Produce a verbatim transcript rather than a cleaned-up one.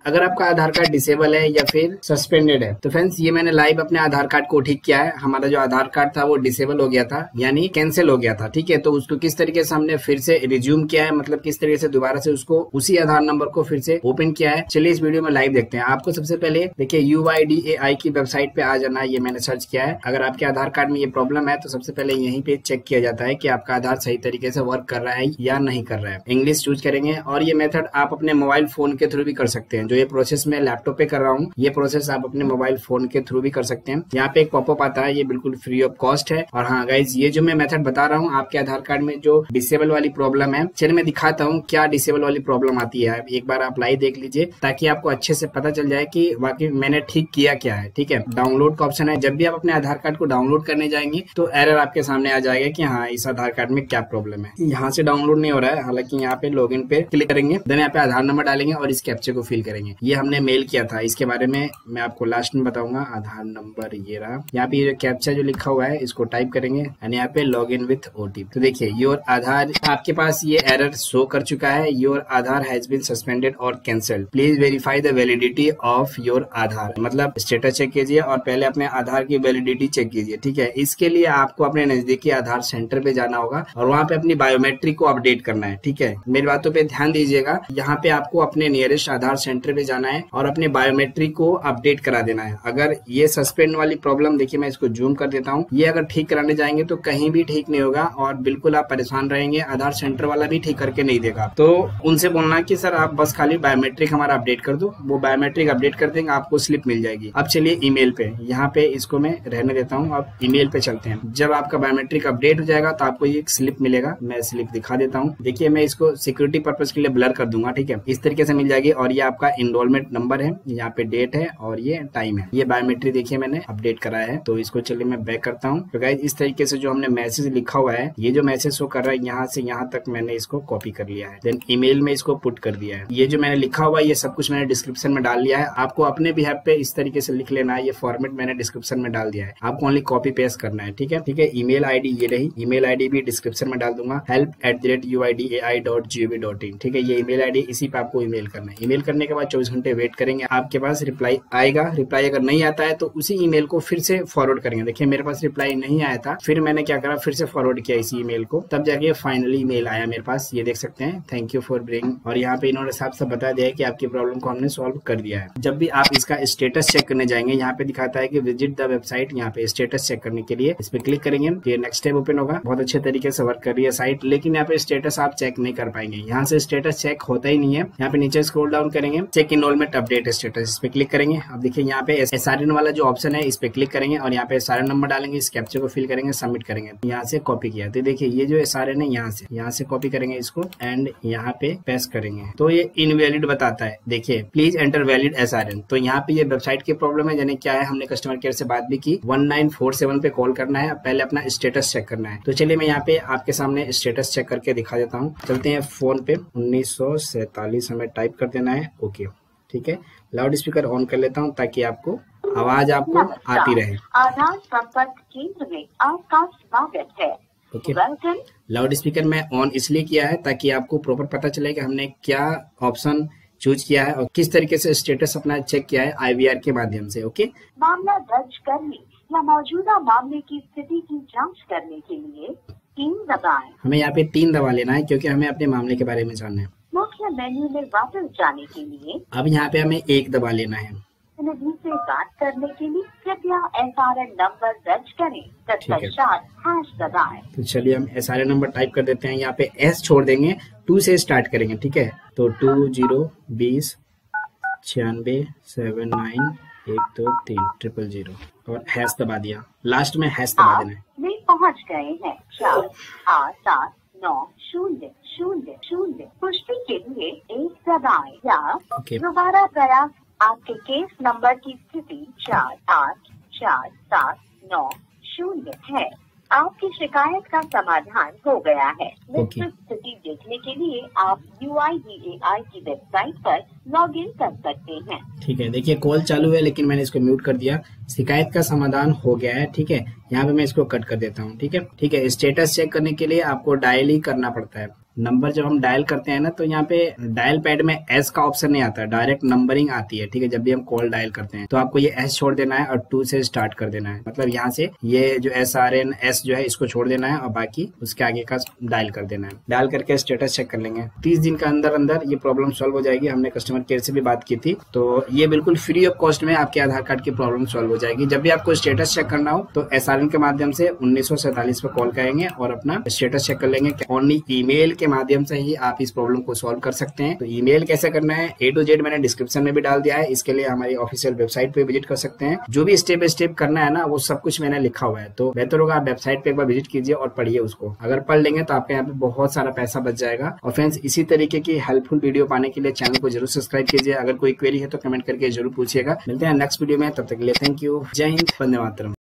अगर आपका आधार card disable है या फिर सस्पेंडेड है तो फ्रेंड्स ये मैंने लाइव अपने आधार कार्ड को ठीक किया है। हमारा जो आधार कार्ड था वो डिसेबल हो गया था, यानी कैंसिल हो गया था, ठीक है। तो उसको किस तरीके से हमने फिर से रिज्यूम किया है, मतलब किस तरीके से दोबारा से उसको उसी आधार नंबर को फिर से ओपन किया है, चलिए इस वीडियो में लाइव देखते हैं। आपको सबसे पहले देखिए यू आई डी ए आई की वेबसाइट पे आ जाना है, ये मैंने सर्च किया है। अगर आपके आधार कार्ड में ये प्रॉब्लम है तो सबसे पहले यहीं पे चेक किया जाता है कि आपका आधार सही तरीके से वर्क कर रहा है या नहीं कर रहा है। इंग्लिश चूज करेंगे और ये मेथड आप अपने मोबाइल फोन के थ्रू भी कर सकते हैं। जो ये प्रोसेस मैं लैपटॉप पे कर रहा हूँ, ये प्रोसेस आप अपने मोबाइल फोन के थ्रू भी कर सकते हैं। यहाँ पे एक पॉपअप आता है, ये बिल्कुल फ्री ऑफ कॉस्ट है। और हाँ गाइज, ये जो मैं मेथड बता रहा हूँ, आपके आधार कार्ड में जो डिसेबल वाली प्रॉब्लम है, चलिए मैं दिखाता हूँ क्या डिसेबल वाली प्रॉब्लम आती है। एक बार आप लाइव देख लीजिए ताकि आपको अच्छे से पता चल जाए कि वाकई मैंने ठीक किया क्या है, ठीक है। डाउनलोड का ऑप्शन है, जब भी आप अपने आधार कार्ड को डाउनलोड करने जाएंगे तो एरर आपके सामने आ जाएगा कि हाँ इस आधार कार्ड में क्या प्रॉब्लम है। यहाँ से डाउनलोड नहीं हो रहा है, हालांकि यहाँ पे लॉगिन पे क्लिक करेंगे, देन यहाँ पे आधार नंबर डालेंगे और इस कैप्चे को फिल करेंगे। ये हमने मेल किया था, इसके बारे में मैं आपको लास्ट में बताऊंगा। आधार नंबर ये रहा, यहाँ पे ये कैप्चा जो लिखा हुआ है इसको टाइप करेंगे एंड यहाँ पे लॉग इन विथ ओटीपी। तो देखिए योर आधार, आपके पास ये एरर शो कर चुका है, your Aadhaar has been suspended और cancelled, please verify the validity of your Aadhaar. मतलब स्टेटस चेक कीजिए और पहले अपने आधार की वैलिडिटी चेक कीजिए, ठीक है। इसके लिए आपको अपने नजदीकी आधार सेंटर पे जाना होगा और वहाँ पे अपनी बायोमेट्रिक को अपडेट करना है, ठीक है। मेरी बातों पे ध्यान दीजिएगा, यहाँ पे आपको अपने नियरेस्ट आधार सेंटर पे जाना है और अपने बायोमेट्रिक को अपडेट करा देना है। अगर ये सस्पेंड वाली प्रॉब्लम, देखिए मैं इसको जूम कर देता हूँ, ये अगर ठीक कराने जाएंगे तो कहीं भी ठीक नहीं होगा और बिल्कुल आप परेशान रहेंगे। आधार सेंटर वाला भी ठीक करके नहीं देगा, तो उनसे बोलना कि सर आप बस खाली बायोमेट्रिक हमारा अपडेट कर दो, वो बायोमेट्रिक अपडेट कर देंगे, आपको स्लिप मिल जाएगी। अब चलिए ईमेल पे, यहाँ पे इसको मैं रहने देता हूँ, अब ईमेल पे चलते हैं। जब आपका बायोमेट्रिक अपडेट हो जाएगा तो आपको ये स्लिप मिलेगा, मैं स्लिप दिखा देता हूँ। देखिए मैं इसको सिक्योरिटी पर्पज के लिए ब्लर कर दूंगा, ठीक है। इस तरीके से मिल जाएगी और ये आपका इनरोलमेंट नंबर है, यहाँ पे डेट है और ये टाइम है। ये बायोमेट्रिक देखिए मैंने अपडेट कराया है, तो इसको चलिए मैं बैक करता हूँ। तो गाइस इस तरीके से जो हमने मैसेज लिखा हुआ है, ये जो मैसेज शो कर रहा है यहाँ से यहाँ तक मैंने इसको कॉपी कर लिया है, देन ईमेल में इसको पुट कर दिया है। ये जो मैंने लिखा हुआ है ये सब कुछ मैंने डिस्क्रिप्शन में डाल लिया है, आपको अपने बिहाफ पे इस तरीके से लिख लेना है। ये फॉर्मेट मैंने डिस्क्रिप्शन में डाल दिया है, आपको ओनली कॉपी पेस्ट करना है, ठीक है। ठीक है, ईमेल आईडी ये रही, ईमेल आईडी भी डिस्क्रिप्शन में डाल दूंगा, help at the rate U I D A I dot G O V dot in, ठीक है। ये ईमेल आईडी, इसी पे आपको ईमेल करना है। ईमेल करने के बाद चौबीस घंटे वेट करेंगे, आपके पास रिप्लाई आएगा। रिप्लाई अगर नहीं आता है तो उसी ईमेल को फिर से फॉरवर्ड करेंगे। देखिए मेरे पास रिप्लाई नहीं आया था, फिर मैंने क्या करा, फिर से फॉरवर्ड किया इसी ईमेल को, तब जाके फाइनली ईमेल आया मेरे पास। ये देख सकते हैं, थैंक यू फॉर ब्रिंग, और यहाँ पे इन्होंने साफ साफ बता दिया है कि आपकी प्रॉब्लम को हमने सॉल्व कर दिया है। जब भी आप इसका स्टेटस चेक करने जाएंगे, यहाँ पे दिखाता है कि विजिट द वेबसाइट, यहाँ पे स्टेटस चेक करने के लिए इस पे क्लिक करेंगे, ये नेक्स्ट टैब ओपन होगा। बहुत अच्छे तरीके से वर्क कर रही है साइट, लेकिन यहाँ पे स्टेटस आप चेक नहीं कर पाएंगे, यहाँ से स्टेटस चेक होता ही नहीं है। यहाँ पे नीचे स्क्रॉल डाउन करेंगे, चेक इनरोलमेंट अपडेट स्टेटस, इस पे क्लिक करेंगे। अब देखिए यहाँ पे एस आर एन वाला जो ऑप्शन है इस पे क्लिक करेंगे और यहाँ पे एस आर एन नंबर डालेंगे, इस कैप्चर को फिल करेंगे, सबमिट करेंगे। यहाँ से कॉपी किया, तो देखिए ये जो एस आर एन है यहाँ से यहाँ से कॉपी करेंगे इसको एंड यहाँ पे पेस्ट करेंगे, तो ये इनवैलिड बताता है। देखिए please enter valid S R N, तो यहाँ पे ये वेबसाइट की प्रॉब्लम है, यानी क्या है, हमने कस्टमर केयर से बात भी की, वन नाइन फोर सेवन पे कॉल करना है, पहले अपना स्टेटस चेक करना है। तो चलिए मैं यहाँ पे आपके सामने स्टेटस चेक करके दिखा देता हूँ। चलते हैं फोन पे, उन्नीस सौ सैतालीस हमें टाइप कर देना है, ओके ठीक है। लाउड स्पीकर ऑन कर लेता हूँ ताकि आपको आवाज आपको आती रहे। आधार संपर्क केंद्र में आपका स्वागत है, ओके। लाउड स्पीकर मैं ऑन इसलिए किया है ताकि आपको प्रॉपर पता चले कि हमने क्या ऑप्शन चूज किया है और किस तरीके से स्टेटस अपना चेक किया है आई वी आर के माध्यम से, ओके। मामला दर्ज करने या मौजूदा मामले की स्थिति की जांच करने के लिए तीन दबाएं। हमें यहाँ पे तीन दबा लेना है क्योंकि हमें अपने मामले के बारे में जानना है। मुख्य मेन्यू में वापस जाने के लिए अब यहाँ पे हमें एक दबा लेना है। प्रतिनिधि से बात करने के लिए कृपया एस आर एन नंबर दर्ज करें, तत्पश्चात हैश दबाएं। तो चलिए हम S R N number type कर देते हैं, यहाँ पे एस छोड़ देंगे, टू से स्टार्ट करेंगे, ठीक है। तो टू जीरो बीस छियानवे सेवन नाइन एक दो तीन ट्रिपल जीरो और हैश दबा दिया, लास्ट में हैश दबा देना है। वे पहुँच गए हैं, चार आठ सात नौ शून्य शून्य शून्य। पुष्टि के लिए एक दबाएं या दोबारा प्रयास। आपके केस नंबर की स्थिति चार आठ चार सात नौ शून्य है। आपकी शिकायत का समाधान हो गया है। विस्तृत स्थिति देखने के लिए आप यू आई डी ए आई की वेबसाइट पर लॉग इन कर सकते हैं। ठीक है, देखिए कॉल चालू है लेकिन मैंने इसको म्यूट कर दिया। शिकायत का समाधान हो गया है, ठीक है। यहाँ पे मैं इसको कट कर देता हूँ, ठीक है। ठीक है, स्टेटस चेक करने के लिए आपको डायल ही करना पड़ता है। नंबर जब हम डायल करते हैं ना तो यहाँ पे डायल पैड में एस का ऑप्शन नहीं आता है, डायरेक्ट नंबरिंग आती है। ठीक है, जब भी हम कॉल डायल करते हैं तो आपको ये एस छोड़ देना है और टू से स्टार्ट कर देना है। मतलब यहाँ से ये जो एस आर एन एस जो है इसको छोड़ देना है और बाकी उसके आगे का डायल कर देना है। डायल करके स्टेटस चेक कर लेंगे। तीस दिन के अंदर अंदर ये प्रॉब्लम सॉल्व हो जाएगी। हमने कस्टमर केयर से भी बात की थी, तो ये बिल्कुल फ्री ऑफ कॉस्ट में आपके आधार कार्ड की प्रॉब्लम सॉल्व हो जाएगी। जब भी आपको स्टेटस चेक करना हो तो एस आर एन के माध्यम से उन्नीस सौ सैंतालीस पे कॉल करेंगे और अपना स्टेटस चेक कर लेंगे। ओनली ईमेल के माध्यम से ही आप इस प्रॉब्लम को सॉल्व कर सकते हैं। तो ईमेल कैसे करना है ए टू जेड मैंने डिस्क्रिप्शन में भी डाल दिया है। इसके लिए हमारी ऑफिशियल वेबसाइट पे विजिट कर सकते हैं। जो भी स्टेप बाय स्टेप करना है ना वो सब कुछ मैंने लिखा हुआ है, तो बेहतर होगा आप वेबसाइट पे एक बार विजिट कीजिए और पढ़िए उसको। अगर पढ़ लेंगे तो आपके यहाँ पे बहुत सारा पैसा बच जाएगा। और फ्रेंड्स, इसी तरीके की हेल्पफुल वीडियो पाने के लिए चैनल को जरूर सब्सक्राइब कीजिए। अगर कोई क्वेरी है तो कमेंट करके जरूर पूछिएगा। मिलते हैं नेक्स्ट वीडियो में, तब तक के लिए थैंक यू। जय हिंद, वंदे मातरम।